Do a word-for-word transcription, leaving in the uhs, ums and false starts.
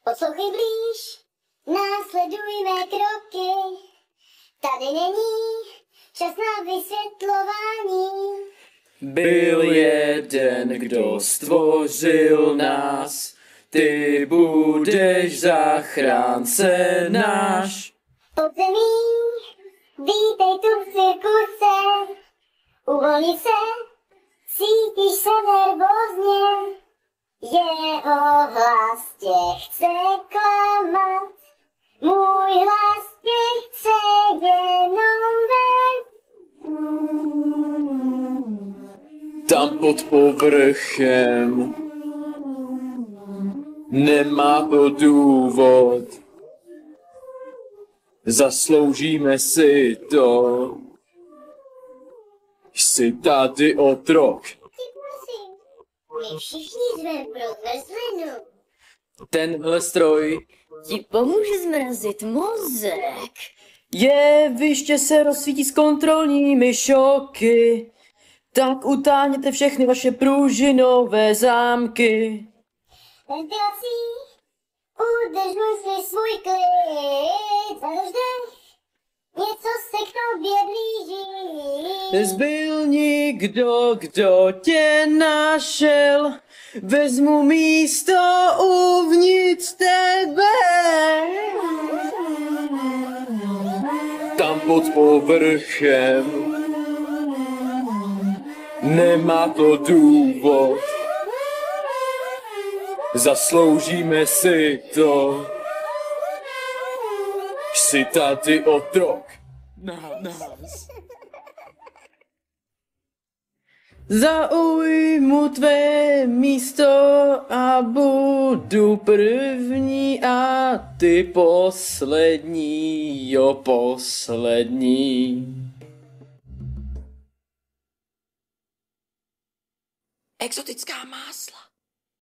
Poslouchej blíž, následujme kroky. Tady není čas na vysvětlování. Byl jeden, kdo stvořil nás, ty budeš zachránce náš. Podzemí, vítej tu v cirkuse, uvolni se, cítíš se nervózně, jeho hlas tě chce klamat, můj hlas tě chce jenom ven. Tam pod povrchem nemá to důvod, zasloužíme si to, jsi tady otrok. Ty prosím, my všichni jsme pro zmrzlinu. Tenhle stroj Ti pomůže zmrazit mozek. jeviště se rozsvítí s kontrolními šoky, tak utáhněte všechny vaše pružinové zámky. Ventilací, udrž mysli svůj klid, zadrž dech, něco se k tobě blíží. Nezbyl nikdo, kdo tě našel, vezmu místo uvnitř tebe. Tam pod povrchem nemá to důvod, zasloužíme si to, jsi tady otrok na nás. Zaujmu tvé místo a budu první a ty poslední, jo poslední. Exotická másla.